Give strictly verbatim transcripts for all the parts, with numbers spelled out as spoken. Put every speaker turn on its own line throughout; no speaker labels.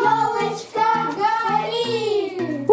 Елочка горит!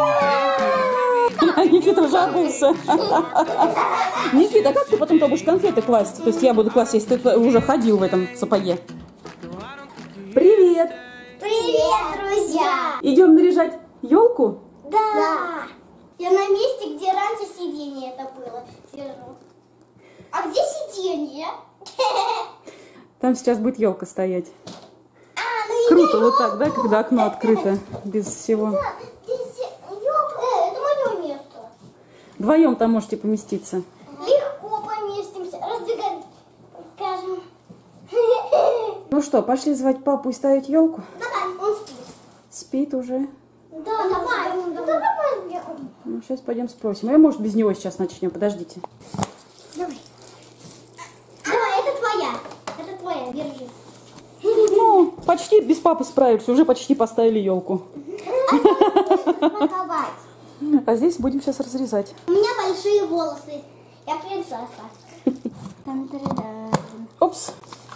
Ура! Никита уже обулся. Никита, а как ты потом-то будешь конфеты класть? То есть я буду класть, если ты уже ходил в этом сапоге. Привет!
Привет, друзья!
Идем наряжать елку?
Да. да. Я на месте, где раньше сиденье это было, сижу. А где сиденье?
Там сейчас будет елка стоять.
А, ну
Круто вот так, да, когда окно открыто, без всего.
Да, здесь елка. Э, это мое место.
Вдвоем там можете поместиться.
Легко поместимся. Раздвигать, скажем.
Ну что, пошли звать папу и ставить елку?
Давай, он спит.
Спит уже.
Да, давай. Ну, давай пойдем.
Ну, сейчас пойдем спросим. А может без него сейчас начнем, подождите.
Давай. Давай, это твоя. Это твоя, держи.
Ну, почти без папы справились, уже почти поставили елку. А здесь будем сейчас разрезать.
У меня большие волосы. Я принцесса.
Опс.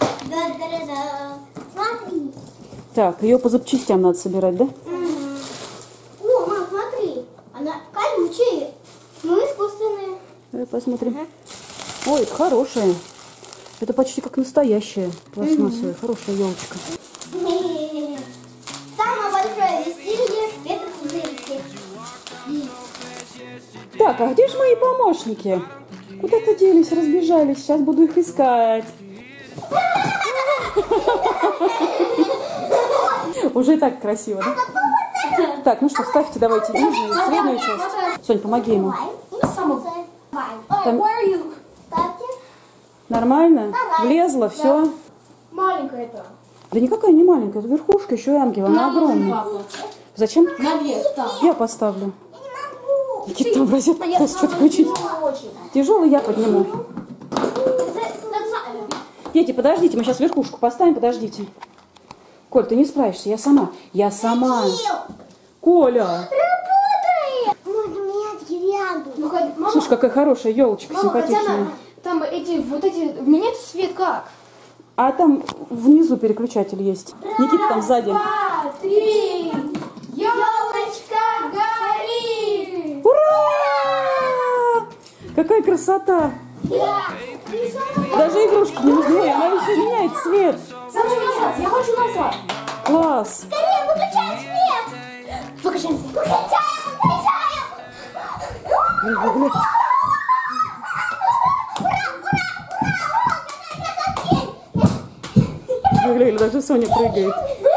Смотри.
Так, ее по запчастям надо собирать, да?
О, мам, смотри. Она колючая. Мы искусственные.
Давай посмотрим. Ой, это хорошая. Это почти как настоящая пластмассовая. Хорошая елочка.
Самое большое веселье — это пузырьки.
Так, а где же мои помощники? Куда-то делись, разбежались. Сейчас буду их искать. Уже и так красиво, да? Так, ну что, ставьте давайте нижнюю, среднюю часть. Сонь, помоги ему. Там... Нормально? Влезла, все.
Маленькая это.
Да никакая не маленькая, это верхушка, еще и ангел, она огромная. Зачем?
Наверх, там.
Я поставлю. Никита там просит что-то включить. Тяжелый я подниму. Дети, подождите, мы сейчас верхушку поставим, подождите. Коль, ты не справишься, я сама. Я сама. Коля.
Работает! Можно менять гирлянду.
Ну, хоть, мама,
Слушай, какая хорошая елочка,
мама, хотя
симпатичная.
на- там эти, вот эти, менять цвет как?
А там внизу переключатель есть. Никита там сзади.
Два, три, елочка горит!
Ура! Какая красота! Даже игрушки не нужны. Ой, она еще меняет цвет.
Хочу назад, я хочу назад.
Класс.
Скорее, выключай свет! Выключаем свет! Выключаем! Выключаем!
Глядели, даже Соня прыгает.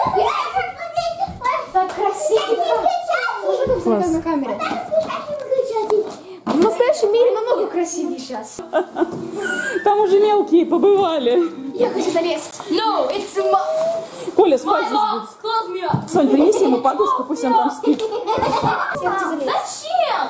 Так красиво. Слушай,
Класс.
там на камере. В настоящем мире намного красивее сейчас.
Там уже мелкие побывали.
Я хочу залезть. No, it's my...
Коля, спать здесь
Mom,
будет.
close me up.
Сонь, принеси ему подушку, пусть он там спит.
Зачем?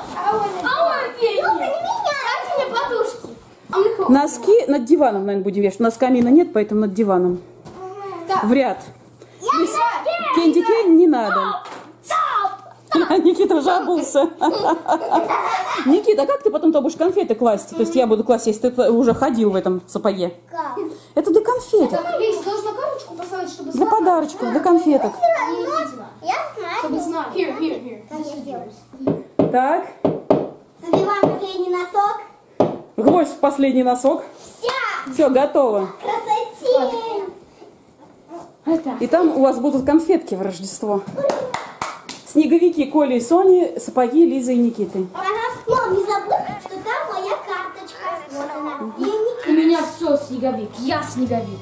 Дайте мне подушки.
Носки над диваном, наверное, будем вешать. У нас камина нет, поэтому над диваном.
Так.
В ряд. Кенди Кен не надо. Никита уже обулся. Никита, а как ты потом-то будешь конфеты класть? То есть я буду класть, если ты уже ходил в этом сапоге.
Как?
Это для конфеток.
Так, Лиза, должна коробочку поставить, чтобы
Для
знать.
подарочков, для конфеток.
Я знаю.
Чтобы знать. Here, here, here.
Как я сделаю.
Так,
Забиваем последний носок.
гвоздь в последний носок.
Вся!
Все, готово.
Красоте!
Это.
И там у вас будут конфетки в Рождество. Снеговики Коли и Сони, сапоги Лизы и Никиты.
Ага. Мам, не забудь, что там моя карточка. Вот она. И
У меня все снеговик. Я снеговик.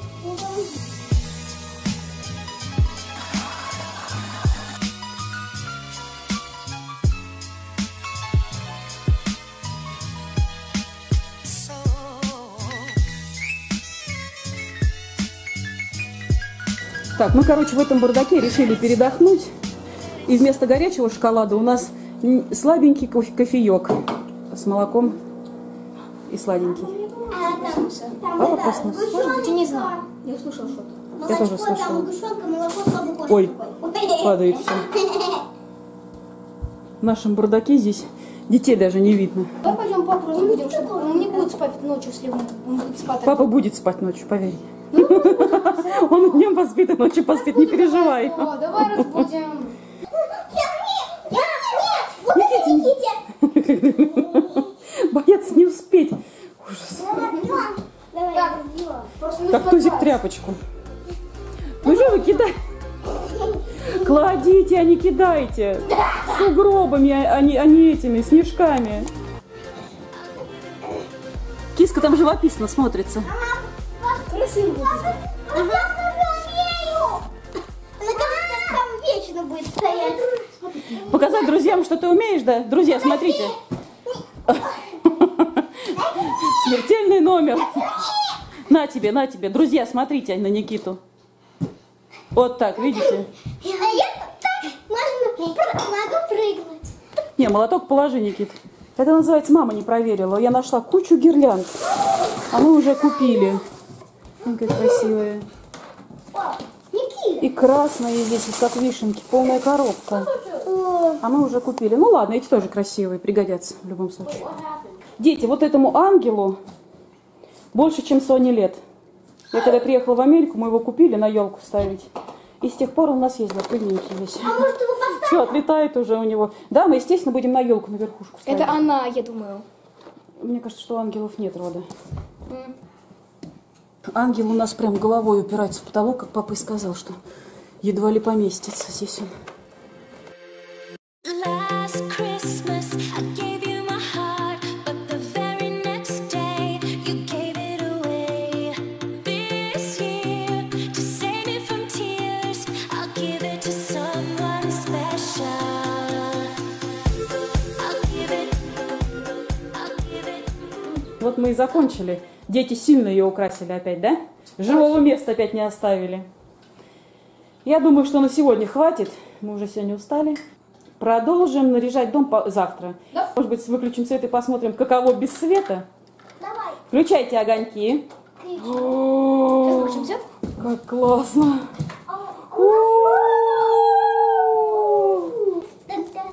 Так, мы, короче, в этом бардаке решили передохнуть. И вместо горячего шоколада у нас слабенький кофе кофеек с молоком и сладенький.
А, там, там
Папа
это,
проснулся.
сгущенка.
Я не знаю. Я слушал что-то.
Я тоже
Молочко,
слышала.
там сгущенка, молоко, слабый кофе.
Ой,
такой.
падает все. В нашем бардаке здесь детей даже не видно.
Давай пойдем папу разбудим, чтобы он не будет спать ночью, если он он будет спать.
Папа будет спать ночью, поверь. Он днем поспит, и ночью поспит, не переживай.
О, давай разбудим.
Вот это Никите.
Боятся не успеть. Ужас.
Давай,
Так.
сделаем.
Просто не
Как тузик
попасть.
тряпочку. Ну же вы кидай. Кладите, а не кидайте. С угробами, а не, а не этими, снежками. Киска там живописно смотрится.
Красиво будет.
Она кажется, там вечно будет стоять.
Показать друзьям, что ты умеешь, да? Друзья, смотрите. Смертельный номер. На тебе, на тебе. Друзья, смотрите на Никиту. Вот так, видите?
А я так можно, могу прыгнуть.
Не, молоток положи, Никит. Это называется, мама не проверила. Я нашла кучу гирлянд. А мы уже купили. Какая красивая.
О, Никита.
И красные здесь, вот как вишенки, полная коробка.
О,
А мы уже купили. Ну ладно, эти тоже красивые, пригодятся в любом случае. Дети, вот этому ангелу больше, чем Соне лет. Я когда приехала в Америку, мы его купили на елку ставить. И с тех пор он у нас есть, да, прыгненький весь.
а может его поставить?
Все, отлетает уже у него. Да, мы, естественно, будем на елку, на верхушку ставить.
Это она, я думаю.
Мне кажется, что у ангелов нет рода. Ангел у нас прям головой упирается в потолок, как папа и сказал, что едва ли поместится здесь он.
Last Christmas, I gave you my heart, but the very next day, you gave it away. This year, to save me from tears, I'll give it to someone special. I'll give it, I'll give it.
Вот мы и закончили. Дети сильно ее украсили опять, да? Живого места опять не оставили. Я думаю, что на сегодня хватит. Мы уже сегодня устали. Продолжим наряжать дом по- завтра.
Да.
Может быть, выключим свет и посмотрим, каково без света.
Давай.
Включайте огоньки.
Кричи.
О,
Включим свет?
как классно.
Тан-тан.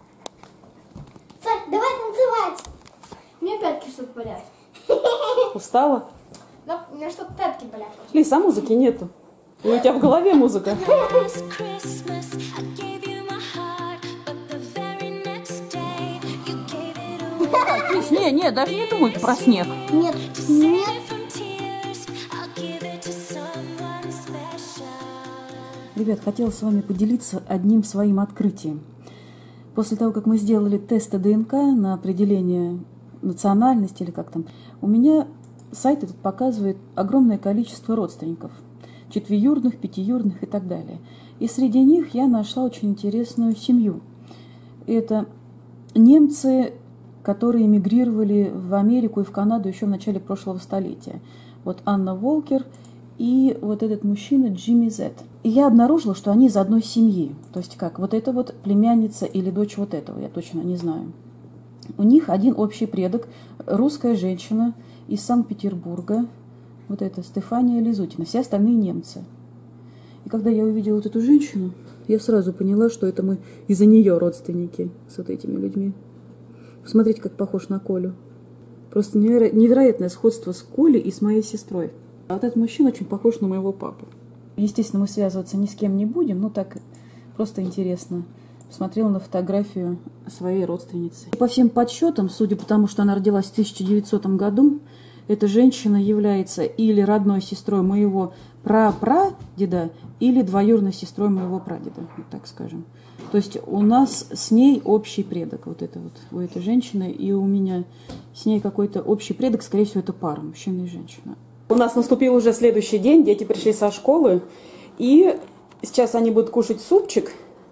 Сань, давай танцевать.
У меня пятки что-то болят.
Устала?
Да, у меня что-то пятки болят.
Лиз, а музыки нету. И у тебя в голове музыка.
Last Christmas, I gave you my heart, but the very next day, you gave it away.
Лиз, не, не, даже не думай про снег.
Нет,
To save
нет.
me from tears, I'll give it to someone special.
Ребят, хотела с вами поделиться одним своим открытием. После того, как мы сделали тесты ДНК на определение национальности или как там, у меня сайт этот показывает огромное количество родственников. Четвеюродных, пятиюродных и так далее. И среди них я нашла очень интересную семью. Это немцы, которые эмигрировали в Америку и в Канаду еще в начале прошлого столетия. Вот Анна Волкер и вот этот мужчина Джимми Зет. И я обнаружила, что они из одной семьи. То есть как, вот это вот племянница или дочь вот этого, я точно не знаю. У них один общий предок, русская женщина из Санкт-Петербурга, вот это Стефания Лизутина, все остальные немцы. И когда я увидела вот эту женщину, я сразу поняла, что это мы из-за нее родственники с вот этими людьми. Посмотрите, как похож на Колю. Просто неверо- невероятное сходство с Колей и с моей сестрой. А вот этот мужчина очень похож на моего папу. Естественно, мы связываться ни с кем не будем, но так просто интересно. Посмотрела на фотографию своей родственницы. По всем подсчетам, судя по тому, что она родилась в тысяча девятисотом году, эта женщина является или родной сестрой моего прапрадеда, или двоюродной сестрой моего прадеда, вот так скажем. То есть у нас с ней общий предок, вот это вот, у этой женщины, и у меня с ней какой-то общий предок, скорее всего, это пара, мужчина и женщина. У нас наступил уже следующий день, дети пришли со школы, и сейчас они будут кушать супчик.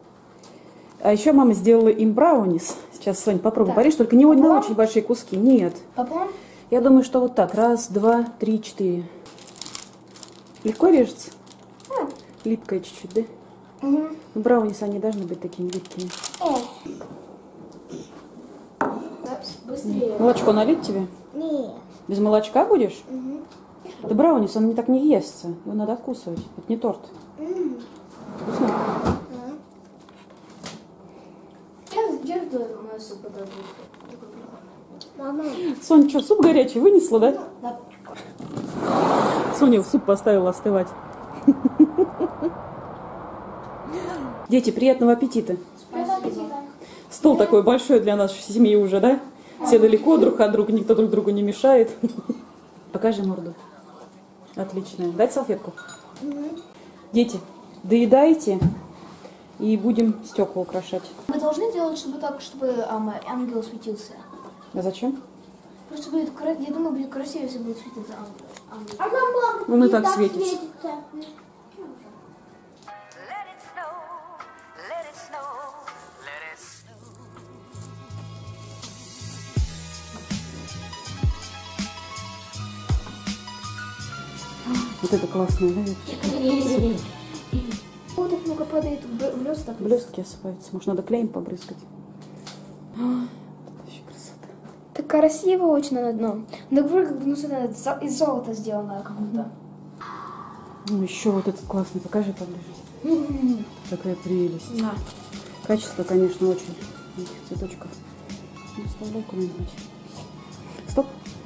А еще мама сделала им браунис. Сейчас, Сонь, попробуй
Так.
порежь, только не, не очень большие куски. Нет.
Пополам?
Я думаю, что вот так. Раз, два, три, четыре. Легко режется? Липкая чуть-чуть, да?
Угу.
Ну, браунисы, они должны быть такими липкими.
Быстрее.
Молочко налить тебе?
Нет.
Без молочка будешь? Да браунис, он не так не естся. Его надо откусывать. Это не торт. Вкусно?
Где же мой суп подадут?
Мама.
Сонь, что, суп горячий вынесла, да?
Да.
Соня в суп поставила остывать. Дети, приятного аппетита. Стол такой большой для нашей семьи уже, да? Все далеко друг от друга, никто друг другу не мешает. Покажи морду. Отлично. Дать салфетку? Дети, доедайте и будем стекла украшать.
Мы должны делать, чтобы так, чтобы ам, ангел светился.
А зачем?
Просто будет, кра- я думаю, будет красиво, если будет светиться ангел. ангел.
А нам мама
Он и
не
так
так
светится.
светится.
Let it snow, let it snow, let it snow.
Вот это классное, да? Супер.
Вот так много падает блесток.
Блестки осыпаются. Может, надо клеем побрызгать? А, это вообще красота.
Так красиво очень на дно. Но вроде как бы ну, это за- из золота сделано как будто.
Ну, еще вот этот классный. Покажи поближе. Такая прелесть.
Да.
Качество, конечно, очень. Этих цветочков. Ну, вставляй куда-нибудь. Стоп.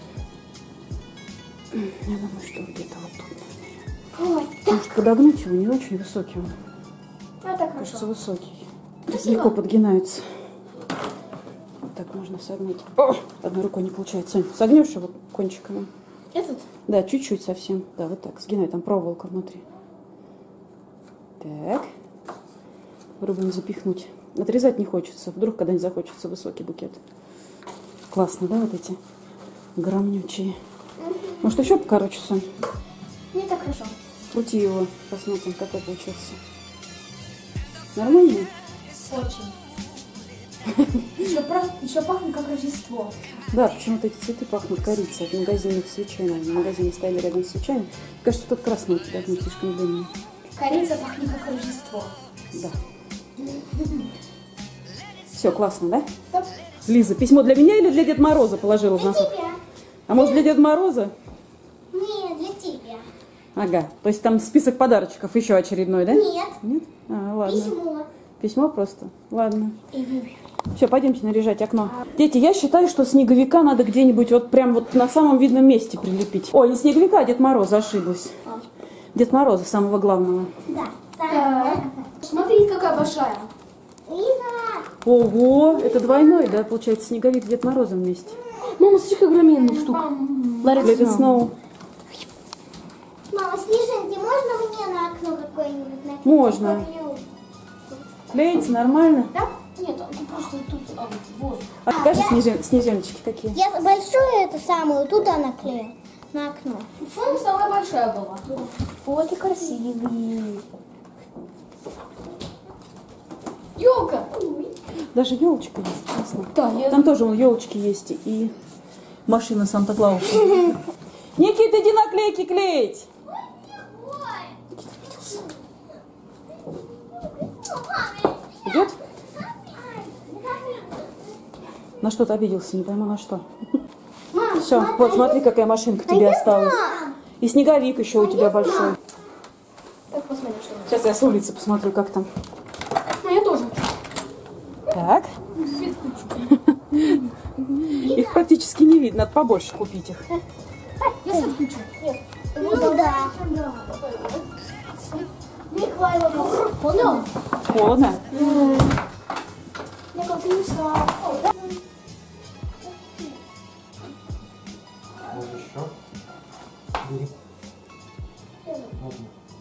Я думаю, что где-то вот тут можно.
Ой,
Может, подогнуть его, не очень высокий он.
а так
Кажется,
хорошо.
высокий. Легко подгинается. Вот так можно согнуть. О! Одной рукой не получается. Сонь, согнешь его кончиком?
Этот?
Да, чуть-чуть совсем. Да, вот так. Сгинай, там проволока внутри. Так. Попробуем запихнуть. Отрезать не хочется. Вдруг когда-нибудь захочется высокий букет. Классно, да, вот эти громнючие. Может, еще покороче, Сонь?
Не так хорошо.
Крути его, посмотрим, какой получился. Нормально?
Очень. Еще, пах- еще пахнет как Рождество.
Да, почему-то эти цветы пахнут корицей от магазинных свечей. В магазине стояли рядом с свечами. Кажется, тот красный у тебя не слишком длинный.
Корица пахнет как Рождество.
Да. Все, классно, да?
Да.
Лиза, письмо для меня или для Деда Мороза положила в носок?
Тебя.
А может, для Деда Мороза?
Нет, для тебя.
Ага, то есть там список подарочков еще очередной, да?
Нет,
Нет? А, ладно.
письмо.
Письмо просто? Ладно. Все, пойдемте наряжать окно. Дети, я считаю, что снеговика надо где-нибудь вот прям вот на самом видном месте прилепить. Ой, не снеговика, а Дед Мороза, ошиблась. Дед Мороза, самого главного.
Да.
Так. Смотрите, какая большая.
Лиза.
Ого, это двойной, да, получается, снеговик с Дед Морозом вместе.
Мама, смотри, какая огроменная штука.
Let it snow.
Мама, снежинки, можно мне на окно какое-нибудь наклеить?
Можно.
Люблю.
Клеится нормально?
Да? Нет, он просто тут а, воздух.
А покажи снежин- снежиночки какие.
Я большую эту самую туда наклею. На окно.
Фон самая большая была. Вот и красивый. Елка.
Даже елочка есть, классно.
Да, я...
Там тоже елочки есть и машина Санта-Клауса. Никита, иди наклейки клеить. Идет? На что ты обиделся? Не пойму, на что.
Мам,
Все, вот смотри, какая машинка тебе осталась. И снеговик еще у тебя большой.
Так, посмотри, что у нас.
Сейчас я с улицы посмотрю, как там.
Ну, я тоже.
Так.
Свет включу.
Их практически не видно, надо побольше купить их.
Я свет включу.
ну да.
Михаил, понял?
Холодно.
Я как не знал.
Может еще? Бери. Можно.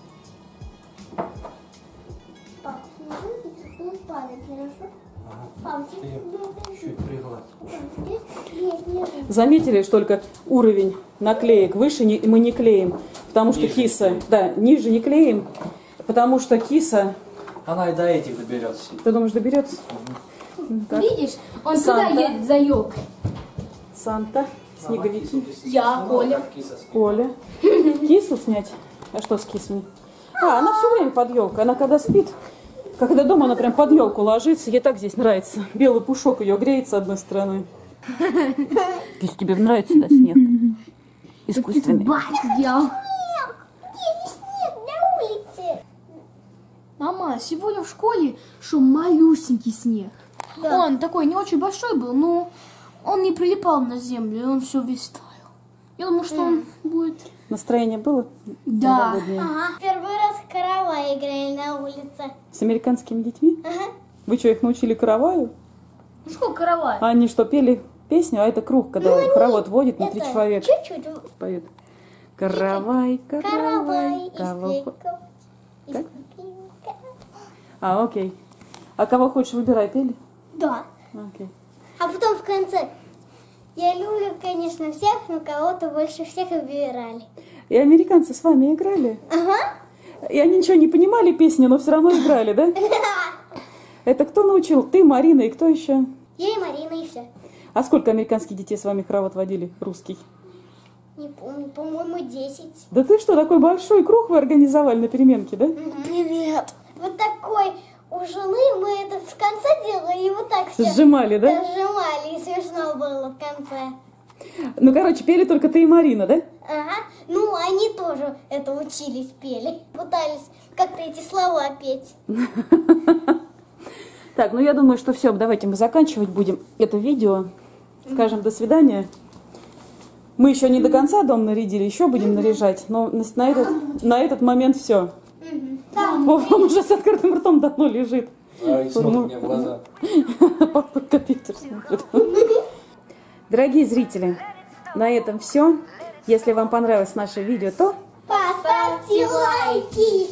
Пап, снежинки будут падать, хорошо?
Ага.
Пап,
Ты ее
тебе
чуть пригладь.
Нет, нет.
Заметили, что только уровень наклеек выше не- мы не клеим, потому что
Ниже
киса,
не клеим.
да, ниже не клеим, потому что киса,
Она и до этих доберется.
ты думаешь, доберется? Так,
Видишь, он
Санта.
туда едет за елкой.
Санта, снеговики,
Я, Коля.
Коля. Кису снять? А что с кисами? А, она все время под елкой. Она когда спит, когда дома, она прям под елку ложится. Ей так здесь нравится. Белый пушок ее греет с одной стороны. Кис, тебе нравится, да, снег? Искусственный.
Я.
Снег на улице.
Мама, сегодня в школе шел малюсенький снег. Он такой не очень большой был, но он не прилипал на землю, и он все весь таял. Я думаю, что он будет...
Настроение было?
Да.
Новогоднее?
Ага. Первый раз в каравай играли на улице.
С американскими детьми?
Ага.
Вы что, их научили караваю?
Ну что, каравай?
А они что, пели песню? А это круг, когда хоровод водит на три
Это
человека.
чуть-чуть.
Поют. Каравай,
Каравай
каравай,
из
кого...
веков. из
Как?
веков.
А, окей. А кого хочешь, выбирай, пели?
Да.
Окей.
А потом в конце. Я люблю, конечно, всех, но кого-то больше всех выбирали.
И американцы с вами играли?
Ага.
И они ничего не понимали песни, но все равно играли, да? Это кто научил? Ты, Марина, и кто еще?
Я и Марина, и все.
А сколько американских детей с вами хоровод водили, русский?
Не помню, по-моему, десять.
Да ты что, такой большой круг вы организовали на переменке, да?
Привет.
Вот такой у жены мы это в конце делали, и вот так все
Сжимали, да?
сжимали, и смешно было в конце.
Ну, короче, пели только ты и Марина, да?
Ага. Ну, они тоже это учились, пели. Пытались как-то эти слова петь.
Так, ну я думаю, что все, давайте мы заканчивать будем это видео. Скажем до свидания. Мы еще не до конца дом нарядили, еще будем наряжать, но на, на этот, на этот момент все. Он уже с открытым ртом давно лежит.
А, и смотрит мне в глаза.
Папа компьютер смотрит. Дорогие зрители, на этом все. Если вам понравилось наше видео, то
Поставьте лайки.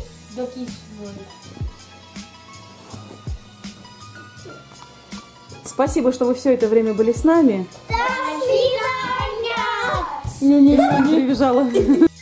спасибо, что вы все это время были с нами.
До свидания.
Не-не-не, прибежала.